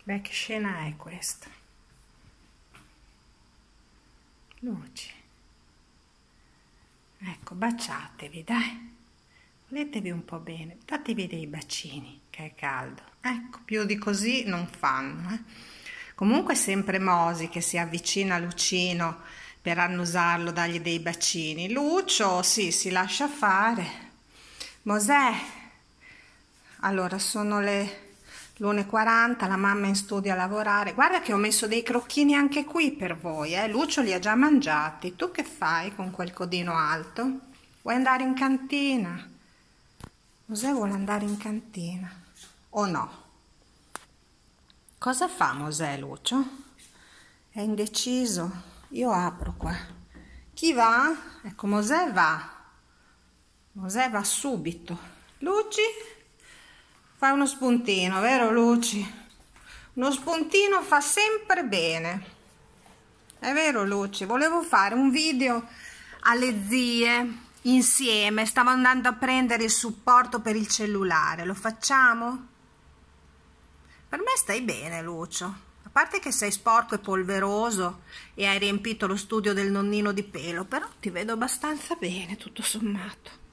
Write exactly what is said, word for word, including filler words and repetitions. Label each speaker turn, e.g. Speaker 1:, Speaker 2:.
Speaker 1: Beh, che scena è questa? Luci. Ecco, baciatevi, dai. Voletevi un po' bene, datevi dei bacini, che è caldo. Ecco, più di così non fanno. Eh. Comunque sempre Mosi che si avvicina a Lucino per annusarlo, dargli dei bacini. Lucio, sì, si lascia fare. Mosè, allora sono le l'una e quaranta, la mamma è in studio a lavorare. Guarda che ho messo dei crocchini anche qui per voi, eh. Lucio li ha già mangiati. Tu che fai con quel codino alto? Vuoi andare in cantina? Mosè vuole andare in cantina o no? Cosa fa Mosè, Lucio? È indeciso. Io apro qua. Chi va? Ecco, Mosè va. Mosè va subito. Luci? Fai uno spuntino, vero Luci? Uno spuntino fa sempre bene. È vero Luci? Volevo fare un video alle zie insieme. Stavo andando a prendere il supporto per il cellulare. Lo facciamo? Per me stai bene Lucio. A parte che sei sporco e polveroso e hai riempito lo studio del nonnino di pelo, però ti vedo abbastanza bene tutto sommato.